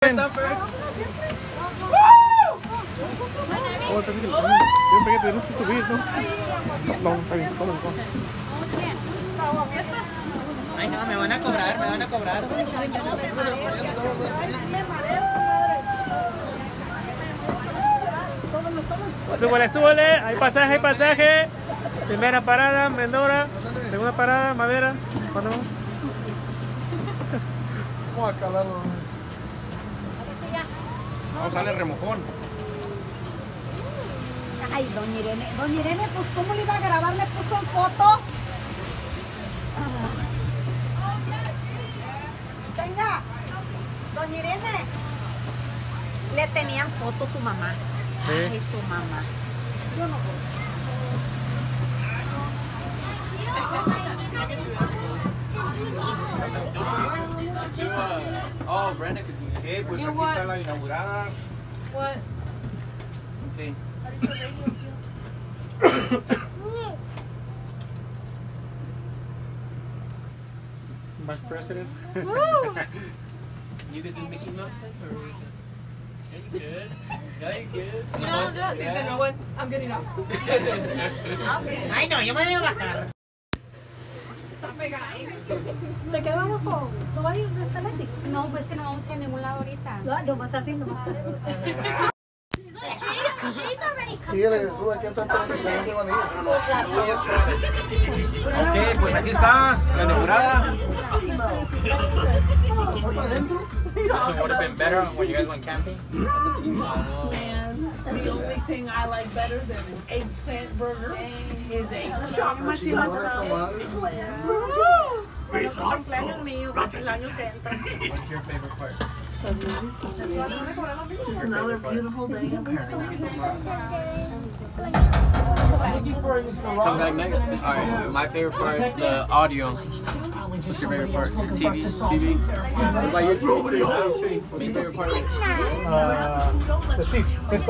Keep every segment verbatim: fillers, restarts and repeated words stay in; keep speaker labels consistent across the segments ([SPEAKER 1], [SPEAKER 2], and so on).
[SPEAKER 1] Oh, yo pensé que tenemos que subir, ¿no? No, está bien, vamos, vamos.
[SPEAKER 2] Ay, no, me van a cobrar, me van a cobrar.
[SPEAKER 1] Súbale, súbale, hay pasaje, hay pasaje. Primera parada, Menora. Segunda parada, Madera. ¿Cuándo vamos?
[SPEAKER 3] Vamos a calarlo.
[SPEAKER 1] Vamos a darle remojón.
[SPEAKER 4] Ay, doña Irene, doña Irene, pues ¿cómo le iba a grabar? ¿Le puso en foto? Venga, doña Irene, le tenían foto tu mamá.
[SPEAKER 1] Sí.
[SPEAKER 4] Ay, tu mamá. Yo no voy.
[SPEAKER 2] Oh, Brenda could do it.
[SPEAKER 1] Ok, pues
[SPEAKER 5] You
[SPEAKER 1] aquí
[SPEAKER 5] what?
[SPEAKER 1] está la inaugurada.
[SPEAKER 5] What?
[SPEAKER 1] Ok. Vice President.
[SPEAKER 2] You could do Mickey Mouse or is it? Yeah, you could. Yeah, you could.
[SPEAKER 5] You know, no, dice no one. I'm getting off.
[SPEAKER 2] Ay, no, yo me voy a bajar.
[SPEAKER 4] ¿Se queda abajo? ¿No va a ir un restaurante?
[SPEAKER 6] No, pues que no vamos a ir a ningún lado ahorita.
[SPEAKER 4] No, nomás así, nomás para eso.
[SPEAKER 3] Dígale que suba aquí a tanta gente que no se van a ir.
[SPEAKER 1] Ok, pues aquí está la inaugurada.
[SPEAKER 2] This would have been better when you guys went camping.
[SPEAKER 7] Man, the only thing I like better than an eggplant burger is a chocolate chip.
[SPEAKER 2] What's your favorite part?
[SPEAKER 7] Just another beautiful day in paradise.
[SPEAKER 2] Come back next. Alright, my favorite part is the audio. What's your favorite part? The T V? T V? What about your tree? My favorite part is
[SPEAKER 1] Uh, the seat.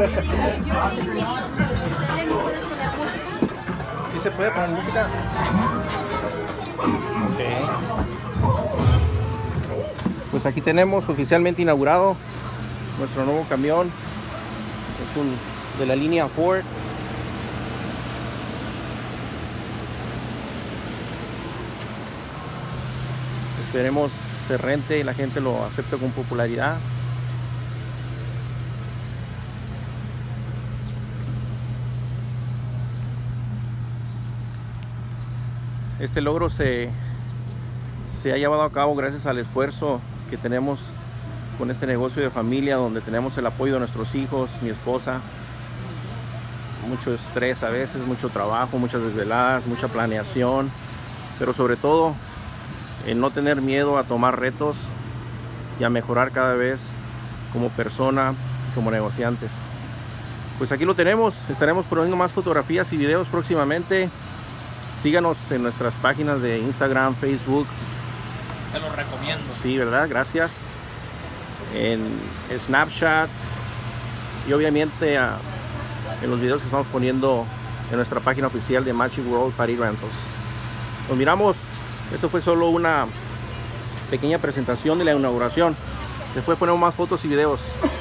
[SPEAKER 1] ¿Sí se puede poner música? Ok. Pues aquí tenemos oficialmente inaugurado nuestro nuevo camión. Es un de la línea Ford. Esperemos se rente y la gente lo acepte con popularidad. Este logro se, se ha llevado a cabo gracias al esfuerzo que tenemos con este negocio de familia, donde tenemos el apoyo de nuestros hijos, mi esposa, mucho estrés a veces, mucho trabajo, muchas desveladas, mucha planeación, pero sobre todo el no tener miedo a tomar retos y a mejorar cada vez como persona, como negociantes. Pues aquí lo tenemos, estaremos poniendo más fotografías y videos próximamente. Síganos en nuestras páginas de Instagram, Facebook.
[SPEAKER 2] Se los recomiendo.
[SPEAKER 1] Sí, ¿verdad? Gracias. En Snapchat y obviamente a, en los videos que estamos poniendo en nuestra página oficial de Magic World Party Rentals. Nos miramos. Esto fue solo una pequeña presentación de la inauguración. Después ponemos más fotos y videos.